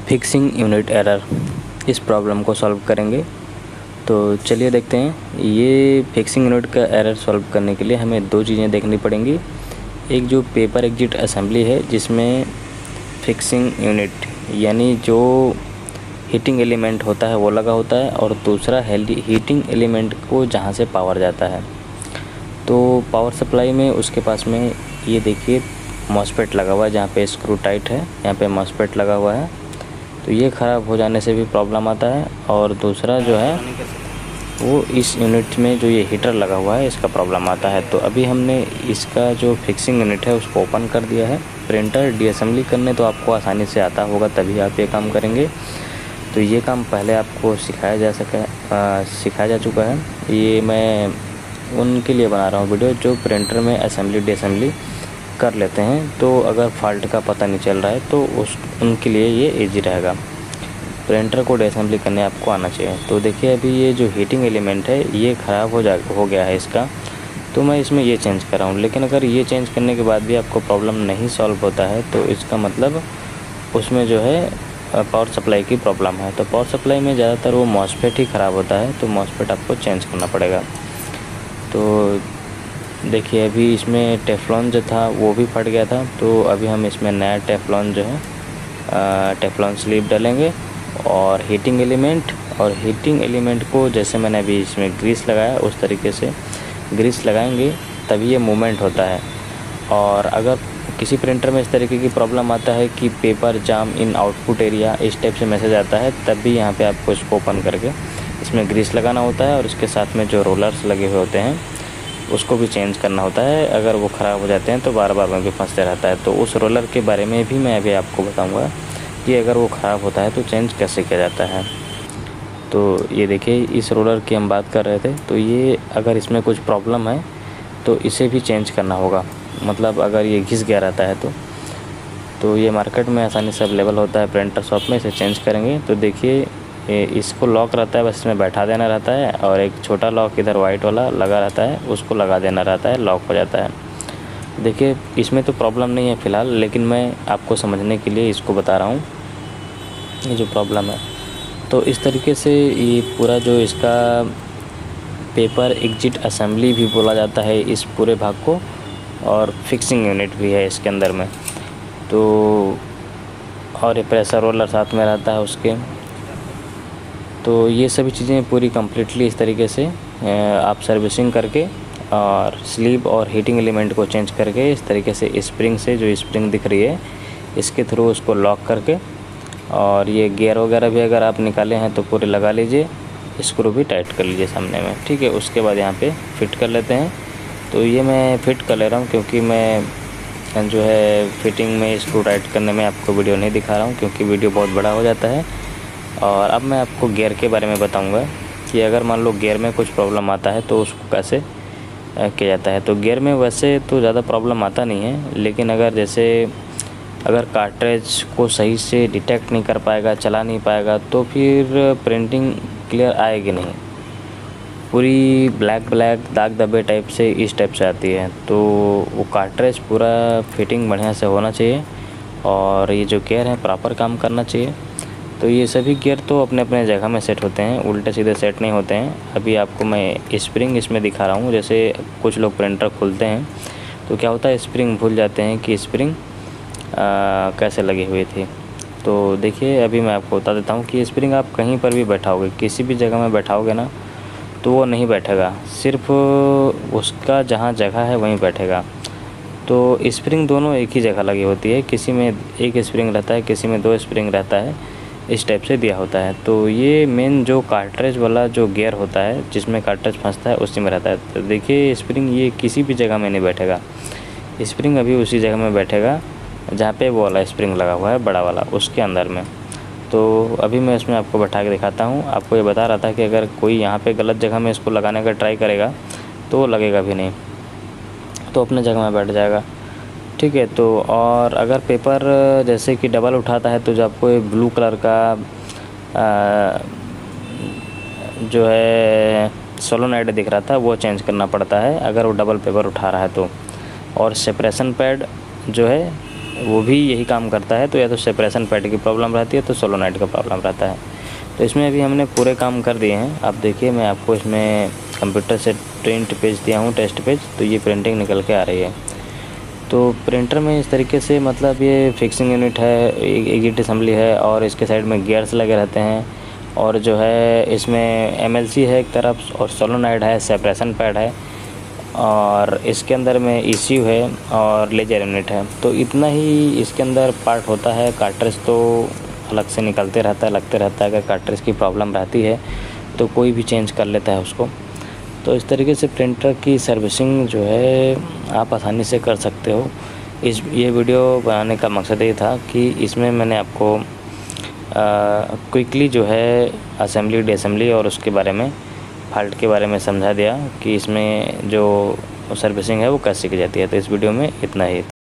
Fixing unit error, इस problem को solve करेंगे। तो चलिए देखते हैं। ये फिक्सिंग यूनिट का एरर सॉल्व करने के लिए हमें दो चीज़ें देखनी पड़ेंगी। एक जो पेपर एग्जिट असेंबली है जिसमें फिक्सिंग यूनिट यानी जो हीटिंग एलिमेंट होता है वो लगा होता है, और दूसरा हीटिंग एलिमेंट को जहाँ से पावर जाता है। तो पावर सप्लाई में उसके पास में ये देखिए मॉसफेट लगा हुआ है, जहाँ पे स्क्रू टाइट है यहाँ पे मॉसफेट लगा हुआ है। तो ये ख़राब हो जाने से भी प्रॉब्लम आता है, और दूसरा जो है वो इस यूनिट में जो ये हीटर लगा हुआ है इसका प्रॉब्लम आता है। तो अभी हमने इसका जो फिक्सिंग यूनिट है उसको ओपन कर दिया है। प्रिंटर डीअसेंबली करने तो आपको आसानी से आता होगा, तभी आप ये काम करेंगे। तो ये काम पहले आपको सिखाया जा चुका है। ये मैं उनके लिए बना रहा हूँ वीडियो जो प्रिंटर में असेंबली डीअसेंबली कर लेते हैं। तो अगर फॉल्ट का पता नहीं चल रहा है तो उनके लिए ये इजी रहेगा। प्रिंटर को डीअसेंबली करने आपको आना चाहिए। तो देखिए अभी ये जो हीटिंग एलिमेंट है ये ख़राब हो गया है इसका, तो मैं इसमें ये चेंज कर रहा हूँ। लेकिन अगर ये चेंज करने के बाद भी आपको प्रॉब्लम नहीं सॉल्व होता है तो इसका मतलब उसमें जो है पावर सप्लाई की प्रॉब्लम है। तो पावर सप्लाई में ज़्यादातर वो मॉसफेट ही ख़राब होता है, तो मॉसफेट आपको चेंज करना पड़ेगा। तो देखिए अभी इसमें टेफ्लॉन जो था वो भी फट गया था, तो अभी हम इसमें नया टेफ्लॉन जो है टेफ्लॉन स्लीव डालेंगे, और हीटिंग एलिमेंट को जैसे मैंने अभी इसमें ग्रीस लगाया उस तरीके से ग्रीस लगाएंगे, तभी ये मूवमेंट होता है। और अगर किसी प्रिंटर में इस तरीके की प्रॉब्लम आता है कि paper jam in output area, इस टाइप से मैसेज आता है, तब भी यहाँ पे आपको इसको ओपन करके इसमें ग्रीस लगाना होता है, और इसके साथ में जो रोलर्स लगे हुए होते हैं उसको भी चेंज करना होता है। अगर वो ख़राब हो जाते हैं तो बार बार में भी फंसते रहता है। तो उस रोलर के बारे में भी मैं अभी आपको बताऊँगा कि अगर वो ख़राब होता है तो चेंज कैसे किया जाता है। तो ये देखिए इस रोलर की हम बात कर रहे थे, तो ये अगर इसमें कुछ प्रॉब्लम है तो इसे भी चेंज करना होगा। मतलब अगर ये घिस गया रहता है तो ये मार्केट में आसानी से अवेलेबल होता है प्रिंटर शॉप में, इसे चेंज करेंगे। तो देखिए इसको लॉक रहता है, बस इसमें बैठा देना रहता है, और एक छोटा लॉक इधर वाइट वाला लगा रहता है उसको लगा देना रहता है, लॉक हो जाता है। देखिए इसमें तो प्रॉब्लम नहीं है फ़िलहाल, लेकिन मैं आपको समझने के लिए इसको बता रहा हूँ ये जो प्रॉब्लम है। तो इस तरीके से ये पूरा जो इसका पेपर एग्जिट असेंबली भी बोला जाता है इस पूरे भाग को, और फिक्सिंग यूनिट भी है इसके अंदर में। तो और ये प्रेशर रोलर साथ में रहता है उसके। तो ये सभी चीज़ें पूरी कम्प्लीटली इस तरीके से आप सर्विसिंग करके और स्लीव और हीटिंग एलिमेंट को चेंज करके इस तरीके से स्प्रिंग से, जो स्प्रिंग दिख रही है इसके थ्रू उसको लॉक करके, और ये गियर वगैरह भी अगर आप निकाले हैं तो पूरे लगा लीजिए, स्क्रू भी टाइट कर लीजिए सामने में, ठीक है। उसके बाद यहाँ पे फिट कर लेते हैं। तो ये मैं फिट कर ले रहा हूँ क्योंकि मैं जो है फिटिंग में स्क्रू टाइट करने में आपको वीडियो नहीं दिखा रहा हूँ, क्योंकि वीडियो बहुत बड़ा हो जाता है। और अब मैं आपको गियर के बारे में बताऊँगा कि अगर मान लो गियर में कुछ प्रॉब्लम आता है तो उसको कैसे किया जाता है। तो गियर में वैसे तो ज़्यादा प्रॉब्लम आता नहीं है, लेकिन अगर कार्ट्रिज को सही से डिटेक्ट नहीं कर पाएगा, चला नहीं पाएगा, तो फिर प्रिंटिंग क्लियर आएगी नहीं, पूरी ब्लैक दाग धब्बे टाइप से इस टाइप से आती है। तो वो कार्ट्रिज पूरा फिटिंग बढ़िया से होना चाहिए, और ये जो गियर है प्रॉपर काम करना चाहिए। तो ये सभी गियर तो अपने अपने जगह में सेट होते हैं, उल्टे सीधे सेट नहीं होते हैं। अभी आपको मैं स्प्रिंग इसमें दिखा रहा हूँ। जैसे कुछ लोग प्रिंटर खोलते हैं तो क्या होता है, स्प्रिंग भूल जाते हैं कि स्प्रिंग कैसे लगी हुई थी। तो देखिए अभी मैं आपको बता देता हूँ कि स्प्रिंग आप कहीं पर भी बैठाओगे, किसी भी जगह में बैठाओगे ना तो वो नहीं बैठेगा, सिर्फ उसका जहाँ जगह है वहीं बैठेगा। तो स्प्रिंग दोनों एक ही जगह लगी होती है, किसी में एक स्प्रिंग रहता है, किसी में दो स्प्रिंग रहता है, इस टाइप से दिया होता है। तो ये मेन जो कार्ट्रिज वाला जो गियर होता है जिसमें कार्ट्रिज फंसता है उसी में रहता है। तो देखिए स्प्रिंग ये किसी भी जगह में नहीं बैठेगा, स्प्रिंग अभी उसी जगह में बैठेगा जहाँ पे वो वाला स्प्रिंग लगा हुआ है बड़ा वाला, उसके अंदर में। तो अभी मैं इसमें आपको बैठा के दिखाता हूँ। आपको ये बता रहा था कि अगर कोई यहाँ पे गलत जगह में इसको लगाने का ट्राई करेगा तो लगेगा भी नहीं, तो अपने जगह में बैठ जाएगा, ठीक है। तो और अगर पेपर जैसे कि डबल उठाता है तो जो आपको ये ब्लू कलर का जो है सोलोनाइड दिख रहा था वो चेंज करना पड़ता है अगर वो डबल पेपर उठा रहा है तो। और सेपरेशन पैड जो है वो भी यही काम करता है। तो या तो सेपरेशन पैड की प्रॉब्लम रहती है तो सोलोनाइड का प्रॉब्लम रहता है। तो इसमें अभी हमने पूरे काम कर दिए हैं। आप देखिए, मैं आपको इसमें कंप्यूटर से प्रिंट पेज दिया हूँ, टेस्ट पेज, तो ये प्रिंटिंग निकल के आ रही है। तो प्रिंटर में इस तरीके से मतलब ये फिक्सिंग यूनिट है, एक हीट असेंबली है और इसके साइड में गियर्स लगे रहते हैं, और जो है इसमें MLC है एक तरफ, और सोलोनाइड है, सेपरेशन पैड है, और इसके अंदर में ECU है और लेजर यूनिट है। तो इतना ही इसके अंदर पार्ट होता है। कार्ट्रिज तो अलग से निकलते रहता है, लगते रहता है। अगर कार्ट्रिज की प्रॉब्लम रहती है तो कोई भी चेंज कर लेता है उसको। तो इस तरीके से प्रिंटर की सर्विसिंग जो है आप आसानी से कर सकते हो। ये वीडियो बनाने का मकसद ये था कि इसमें मैंने आपको क्विकली जो है असेंबली, डिसेंबली और उसके बारे में, फॉल्ट के बारे में समझा दिया कि इसमें जो सर्विसिंग है वो कैसे की जाती है। तो इस वीडियो में इतना ही।